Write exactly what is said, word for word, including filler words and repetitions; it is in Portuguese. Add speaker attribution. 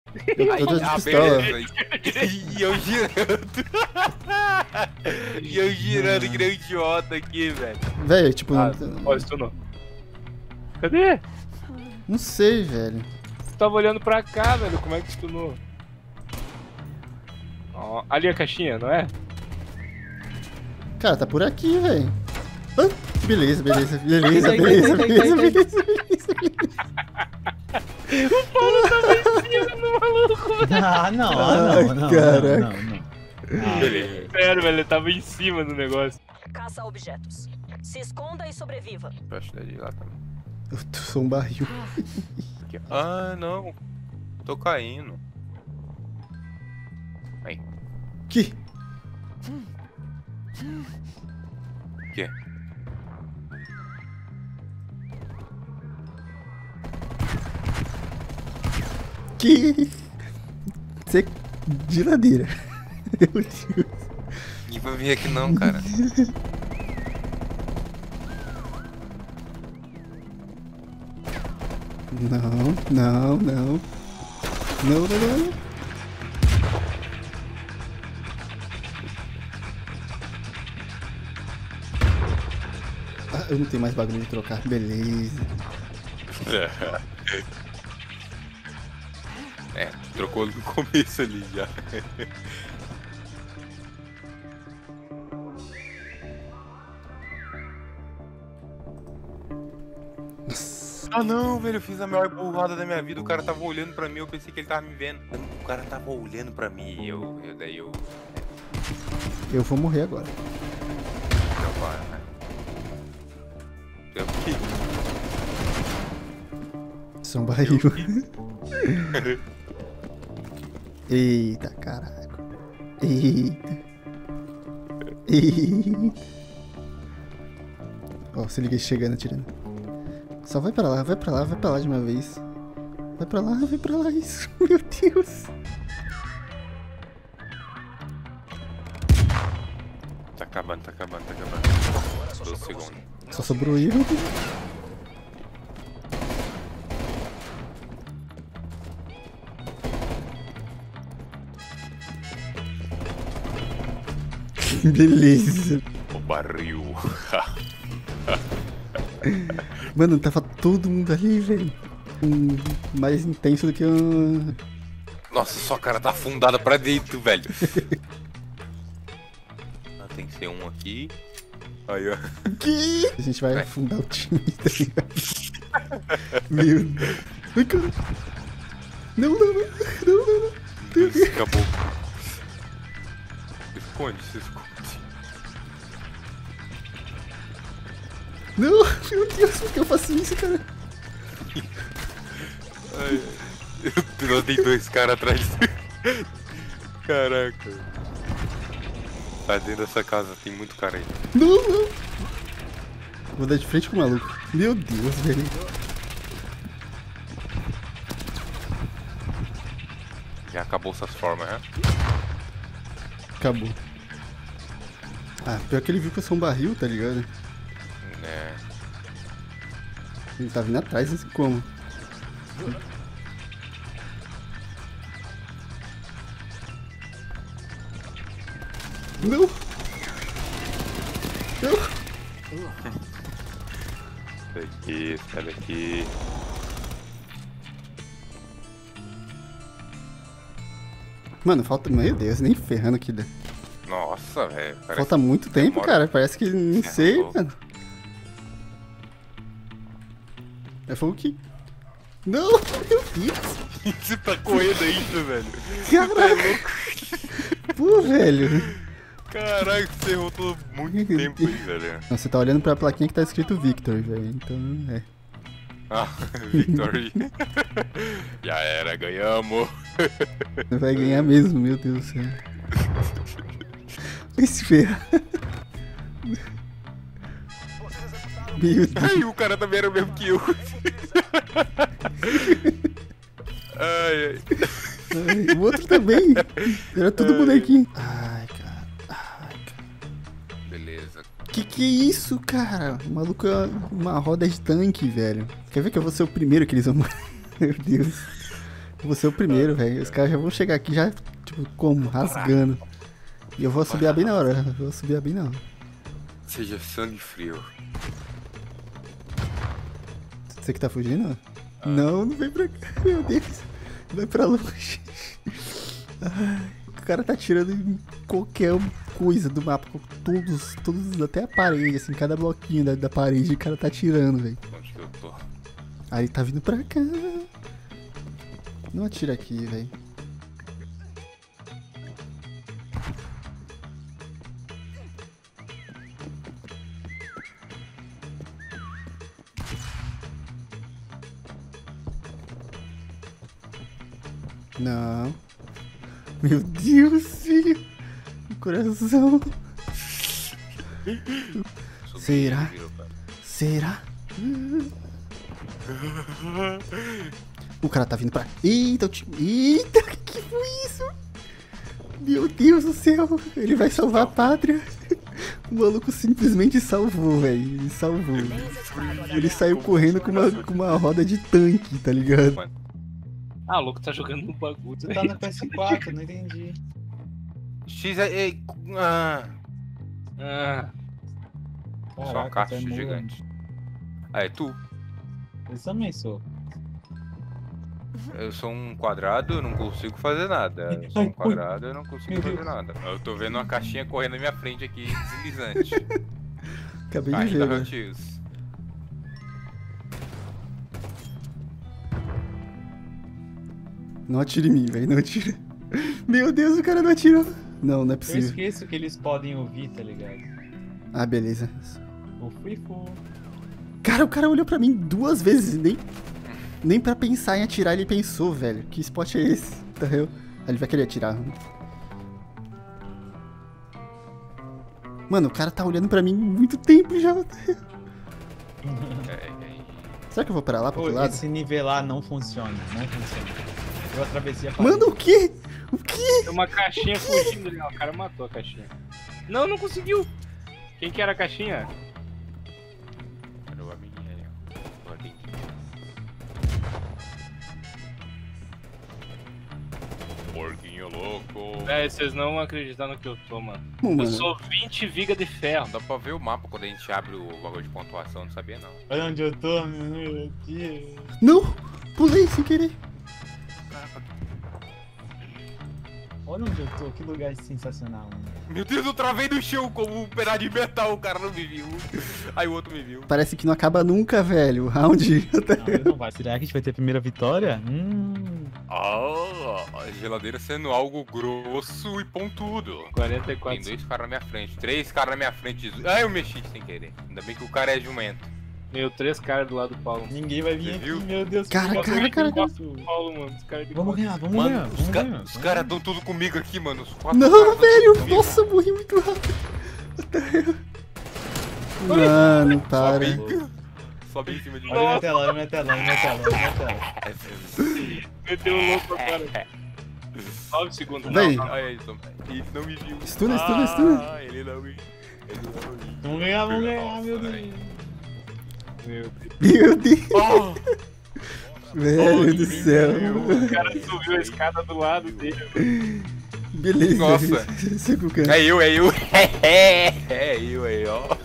Speaker 1: Eu, eu tô de
Speaker 2: Ah,
Speaker 1: pistola.
Speaker 2: beleza. E eu girando. E eu girando que nem um idiota aqui, velho.
Speaker 1: Velho, tipo,
Speaker 3: Ah,
Speaker 1: não,
Speaker 3: ó, stunou. Cadê?
Speaker 1: não sei, velho.
Speaker 3: Tu tava olhando pra cá, velho. Como é que stunou? Ó, ali a caixinha, não é?
Speaker 1: Cara, tá por aqui, velho. Ah, beleza, beleza, beleza,
Speaker 4: Tá aí,
Speaker 1: beleza,
Speaker 4: tá aí, tá aí,
Speaker 1: beleza,
Speaker 4: tá aí,
Speaker 1: beleza, beleza.
Speaker 4: Ah, não, ah, não, não, não,
Speaker 1: Caraca.
Speaker 4: não, não. Ah,
Speaker 3: Beleza. Sério, velho, ele tava em cima do negócio.
Speaker 5: Caça objetos. Se esconda e sobreviva.
Speaker 2: Eu acho que é de lá também.
Speaker 1: Eu sou um barril.
Speaker 2: Aqui, ó. Ah, não. Tô caindo. Aí.
Speaker 1: Que?
Speaker 2: O quê?
Speaker 1: Que? Você... Geladeira. Meu Deus.
Speaker 2: Ninguém vai vir aqui não, cara.
Speaker 1: Não, não, não. Não, não, não. Ah, eu não tenho mais bagulho de trocar. Beleza.
Speaker 2: É, trocou no começo ali já. Ah não, velho, eu fiz a maior burrada da minha vida. O cara tava olhando pra mim, eu pensei que ele tava me vendo. O cara tava olhando pra mim e eu, eu daí eu.
Speaker 1: Eu vou morrer agora.
Speaker 2: Não vai, né? Eu que.
Speaker 1: Sou um barril. Eita, caralho. Eita. Eita. Ó, se liga chegando, atirando. Só vai pra lá, vai pra lá, vai pra lá de uma vez. Vai pra lá, vai pra lá, isso. Meu Deus.
Speaker 2: Tá acabando, tá acabando, tá acabando. doze segundos.
Speaker 1: Só sobrou eu. Beleza.
Speaker 2: O barril.
Speaker 1: Mano, tava todo mundo ali, velho. Um, mais intenso do que um...
Speaker 2: Nossa, sua cara tá afundada pra dentro, velho. Ah, tem que ser um aqui. Aí, ó.
Speaker 1: Que? A gente vai
Speaker 2: Vai.
Speaker 1: afundar o time, tá ligado? Meu Deus. Ai, cara. Não, não, não. Não, não, não. Meu Deus.
Speaker 2: Acabou. Esconde, se esconde.
Speaker 1: Não, meu Deus, por que eu faço isso, cara?
Speaker 2: Ai, eu tem dois caras atrás. Caraca. Tá dentro dessa casa, tem muito cara aí.
Speaker 1: Não, não. Vou dar de frente com o maluco. Meu Deus, velho.
Speaker 2: Já acabou essas formas, né?
Speaker 1: Acabou. Ah, pior que ele viu que eu sou um barril, tá ligado?
Speaker 2: É.
Speaker 1: Ele tá vindo atrás, não sei como. Não! Não!
Speaker 2: Sai daqui, sai daqui.
Speaker 1: Mano, falta... Meu Deus, nem ferrando aqui. Né?
Speaker 2: Nossa, velho. parece
Speaker 1: Falta muito tempo,
Speaker 2: demora.
Speaker 1: cara. Parece que... Não sei,
Speaker 2: louco.
Speaker 1: mano. É fogo que... Não! Meu Deus!
Speaker 2: Você tá correndo ainda, velho.
Speaker 1: Caraca! Pô, velho.
Speaker 2: Caraca, você voltou muito tempo aí, velho.
Speaker 1: Não, você tá olhando pra plaquinha que tá escrito Victor, velho. Então, é.
Speaker 2: Ah, Victory. Já era, ganhamos.
Speaker 1: Vai ganhar mesmo, meu Deus do céu. Vai se ferrar. Meu Deus.
Speaker 2: Ai, o cara também era o mesmo que eu. Ai, ai.
Speaker 1: Ai, o outro também. Era tudo bonequinho. Ai, cara. Ai, cara.
Speaker 2: Beleza.
Speaker 1: Que que é isso, cara? O maluco é uma roda de tanque, velho. Quer ver que eu vou ser o primeiro que eles vão... Meu Deus. Você é o primeiro, velho. Os caras já vão chegar aqui já, tipo, como? Rasgando. E eu vou subir bem na hora. Eu vou subir bem na hora.
Speaker 2: Seja sangue frio.
Speaker 1: Você que tá fugindo? Ah. Não, não vem pra cá. Meu Deus. Vai pra longe. Ai, o cara tá tirando em qualquer coisa do mapa. Todos, todos, até a parede, assim, cada bloquinho da, da parede o cara tá tirando, velho.
Speaker 2: Onde que eu tô?
Speaker 1: Aí tá vindo pra cá. Não atira aqui, velho. Não. Meu Deus, filho. O coração. Será? Será? O cara tá vindo pra... Eita, o time... Eita, que que foi isso? Meu Deus do céu. Ele vai salvar a pátria. O maluco simplesmente salvou, velho. Ele salvou. Ele saiu correndo com uma, com uma roda de tanque, tá ligado?
Speaker 3: Ah, o louco tá jogando no bagulho.
Speaker 4: Tu tá no P S quatro, não entendi.
Speaker 2: X é... Ah,
Speaker 3: Ah,
Speaker 2: só uma
Speaker 4: Caraca,
Speaker 2: caixa
Speaker 4: tu é mula.
Speaker 2: gigante. Ah, é tu?
Speaker 4: Eu também sou.
Speaker 2: Eu sou um quadrado, eu não consigo fazer nada. Eu sou um quadrado, eu não consigo
Speaker 4: Meu
Speaker 2: fazer
Speaker 4: Deus.
Speaker 2: nada. Eu tô vendo uma caixinha correndo na minha frente aqui, deslizante.
Speaker 1: Acabei de
Speaker 2: Ainda
Speaker 1: ver,
Speaker 2: Hot
Speaker 1: velho.
Speaker 2: Wheels.
Speaker 1: Não atira em mim, velho. Não atira. Meu Deus, o cara não atirou. Não, não é
Speaker 4: Eu
Speaker 1: possível.
Speaker 4: esqueço que eles podem ouvir, tá ligado?
Speaker 1: Ah, beleza.
Speaker 4: O Frifu.
Speaker 1: Cara, o cara olhou pra mim duas vezes. Nem, nem pra pensar em atirar ele pensou, velho. Que spot é esse? Tá vendo? Ele vai querer atirar. Mano, o cara tá olhando pra mim muito tempo já.
Speaker 2: É, é,
Speaker 1: Será que eu vou pra lá, pro
Speaker 4: Pô,
Speaker 1: outro lado?
Speaker 4: esse nivelar não funciona, não funciona. Eu atravessei a parede.
Speaker 1: Mano, o quê? O quê?
Speaker 3: tem uma caixinha fugindo ali, ó. O cara matou a caixinha. Não, não conseguiu. Quem que era a caixinha?
Speaker 2: Era o amiguinho ali, ó. Ali. Porquinho louco.
Speaker 3: É, vocês não vão acreditar no que eu tô, mano.
Speaker 1: Bom,
Speaker 3: Eu
Speaker 1: mano.
Speaker 3: sou vinte vigas de ferro.
Speaker 2: Dá pra ver o mapa quando a gente abre o bagulho de pontuação, não sabia não.
Speaker 4: Olha onde eu tô, meu Deus.
Speaker 1: Não! Pulei sem querer.
Speaker 4: Olha onde eu tô, que lugar sensacional, mano.
Speaker 2: Meu Deus, eu travei no chão como um pedaço de metal, o cara não me viu. Aí o outro me viu.
Speaker 1: Parece que não acaba nunca, velho. Round.
Speaker 4: Não, eu não vai. Será que a gente vai ter a primeira vitória? Hum.
Speaker 2: Ah, a geladeira sendo algo grosso e pontudo.
Speaker 3: quarenta e
Speaker 2: Tem
Speaker 3: quatro.
Speaker 2: dois caras na minha frente, três caras na minha frente. Ah, eu mexi sem querer. Ainda bem que o cara é jumento.
Speaker 3: Meu, três caras do lado do Paulo.
Speaker 4: Ninguém vai vir
Speaker 2: Você
Speaker 4: aqui,
Speaker 2: viu?
Speaker 4: meu Deus.
Speaker 1: Cara,
Speaker 4: que
Speaker 1: cara, cara, cara.
Speaker 3: Nossa, o Paulo, mano. Os caras de
Speaker 4: Vamos ganhar, vamos
Speaker 2: Mano,
Speaker 4: ganhar,
Speaker 2: os,
Speaker 4: vamos
Speaker 2: ca-
Speaker 4: ganhar.
Speaker 2: os caras dão tudo comigo aqui, mano. Os quatro
Speaker 1: Não,
Speaker 2: caras dão tudo
Speaker 1: velho.
Speaker 2: comigo.
Speaker 1: Nossa, eu morri muito rápido. Mano, para.
Speaker 2: Sobe, sobe em cima de mim.
Speaker 4: Olha minha tela, olha minha tela, olha minha tela, olha minha tela.
Speaker 3: Meteu o louco agora. nove segundos.
Speaker 1: Véi.
Speaker 3: Não, não.
Speaker 2: Olha isso, ele não me viu.
Speaker 1: Estuna, estuna, estuna.
Speaker 2: Ah, ele não me, ele não me viu.
Speaker 4: Vamos ganhar, vamos ganhar, meu
Speaker 2: Nossa,
Speaker 4: Deus.
Speaker 3: Meu Deus.
Speaker 1: Meu Deus.
Speaker 2: Oh,
Speaker 1: Velho do céu.
Speaker 3: O cara subiu a escada do lado dele.
Speaker 1: Beleza.
Speaker 2: Nossa.
Speaker 1: Siga o canto.
Speaker 2: é eu, é eu. É eu aí, ó.